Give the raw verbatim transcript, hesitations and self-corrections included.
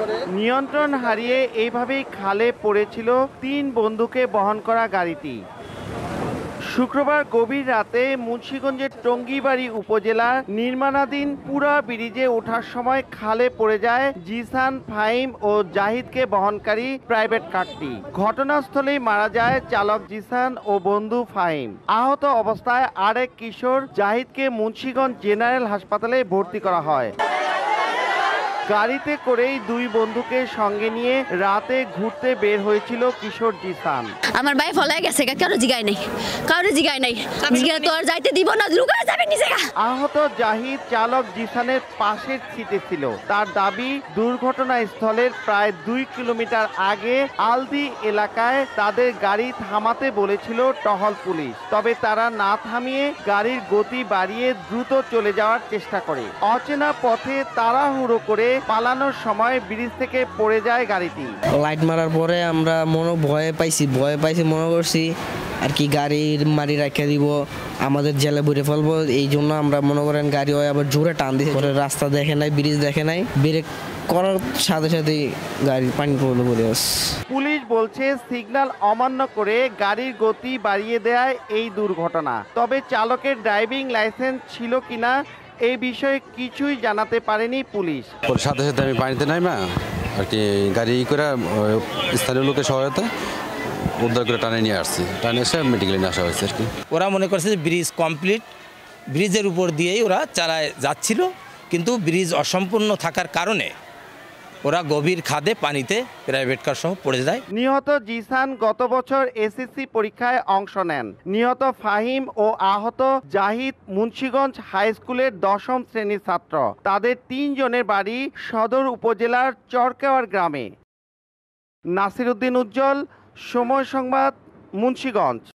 নিয়ন্ত্রণ হারিয়ে এইভাবেই খালে পড়েছিল তিন বন্ধুকে বহন করা গাড়িটি। শুক্রবার গভীর রাতে মুন্সিগঞ্জের টঙ্গীবাড়ি উপজেলার নির্মাণাধীন পুরা ব্রিজে ওঠার সময় খালে পড়ে যায় জিসান, ফাহিম ও জাহিদকে বহনকারী প্রাইভেট কারটি। ঘটনাস্থলেই মারা যায় চালক জিসান ও বন্ধু ফাহিম। আহত অবস্থায় আরেক কিশোর জাহিদকে মুন্সিগঞ্জ জেনারেল হাসপাতালে ভর্তি করা হয়। গাড়িতে করেই দুই বন্ধুকে সঙ্গে নিয়ে রাতে ঘুরতে বের হয়েছিল কিশোর জিসান। আমার ভাই ফলায় গেছে, কারো জিগায় নাই, কারো জিগায় নাই, জিগা তো আর যাইতে দিব না, লুকায় যাবে নিচে। আহত জাহিদ চালক জিসানের পাশের সিটে ছিল। তার দাবি, দুর্ঘটনাস্থলের প্রায় দুই কিলোমিটার আগে আলদি এলাকায় তাদের গাড়ি থামাতে বলেছিল টহল পুলিশ। তবে তারা না থামিয়ে গাড়ির গতি বাড়িয়ে দ্রুত চলে যাওয়ার চেষ্টা করে। অচেনা পথে তাড়াহুড়ো করে পালানোর সময় ব্রিজ থেকে পড়ে যায় গাড়িটি। লাইট মারার পরে আমরা মনে ভয়ে পাইছি ভয়ে পাইছি মনে করছি আর কি গাড়ির মারি রাখিয়ে দিব, আমাদের জেলে ভরে ফেলবো। এই জন্য আমরা মনে করেন গাড়ি হয় আবার জোরে টান দিয়েছি। পরে রাস্তা দেখে নাই, ব্রিজ দেখে নাই, ব্রেক করার সাথে সাথে গাড়ির পানি পড়লো পড়ে আসে। পুলিশ বলছে সিগন্যাল অমান্য করে গাড়ির গতি বাড়িয়ে দেয় এই দুর্ঘটনা। তবে চালকের ড্রাইভিং লাইসেন্স ছিল কিনা এই বিষয়ে কিছুই জানাতে পারেনি পুলিশ। সাথে সাথে আমি পানিতে নাইমা আর কি গাড়ি করে স্থানীয় লোকের সহায়তা উদ্ধার করে টানে নিয়ে আসছি। টানে এসে মেডিকেলে নিয়ে আসা হয়েছে আর কি। ওরা মনে করছে যে ব্রিজ কমপ্লিট, ব্রিজের উপর দিয়েই ওরা চালায় যাচ্ছিল, কিন্তু ব্রিজ অসম্পূর্ণ থাকার কারণে ওরা গভীর খাদে পানিতে প্রাইভেট কার সহ পড়ে যায়। নিহত জিসান গত বছর এসএসসি পরীক্ষায় অংশ নেন। নিহত ফাহিম ও আহত জাহিদ মুন্সিগঞ্জ হাই স্কুলের দশম শ্রেণীর ছাত্র। তাদের তিনজনের বাড়ি সদর উপজেলার চরকেওয়ার গ্রামে। নাসির উদ্দিন উজ্জ্বল, সময় সংবাদ, মুন্সিগঞ্জ।